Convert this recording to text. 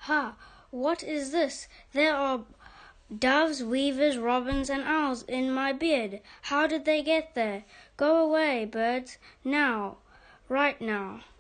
Ha! What is this? There are doves, weavers, robins, and owls in my beard. How did they get there? Go away, birds, now, right now.